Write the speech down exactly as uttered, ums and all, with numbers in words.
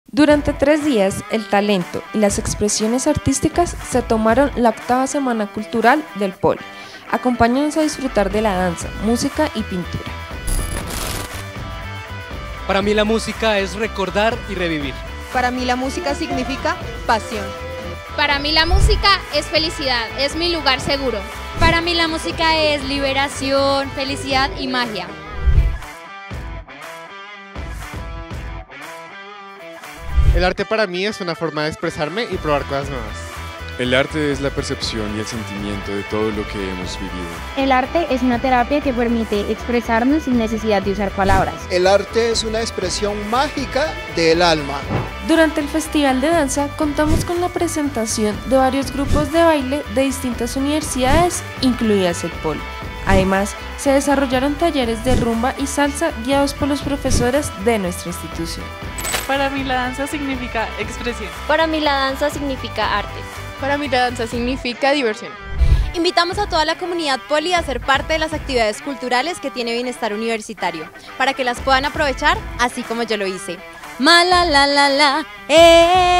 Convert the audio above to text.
Durante tres días, el talento y las expresiones artísticas se tomaron la octava Semana Cultural del Poli. Acompáñanos a disfrutar de la danza, música y pintura. Para mí la música es recordar y revivir. Para mí la música significa pasión. Para mí la música es felicidad, es mi lugar seguro. Para mí la música es liberación, felicidad y magia. El arte para mí es una forma de expresarme y probar cosas nuevas. El arte es la percepción y el sentimiento de todo lo que hemos vivido. El arte es una terapia que permite expresarnos sin necesidad de usar palabras. El arte es una expresión mágica del alma. Durante el Festival de Danza contamos con la presentación de varios grupos de baile de distintas universidades, incluidas el Poli. Además, se desarrollaron talleres de rumba y salsa guiados por los profesores de nuestra institución. Para mí la danza significa expresión. Para mí la danza significa arte. Para mí la danza significa diversión. Invitamos a toda la comunidad Poli a ser parte de las actividades culturales que tiene Bienestar Universitario, para que las puedan aprovechar así como yo lo hice. Ma la la la la, eh.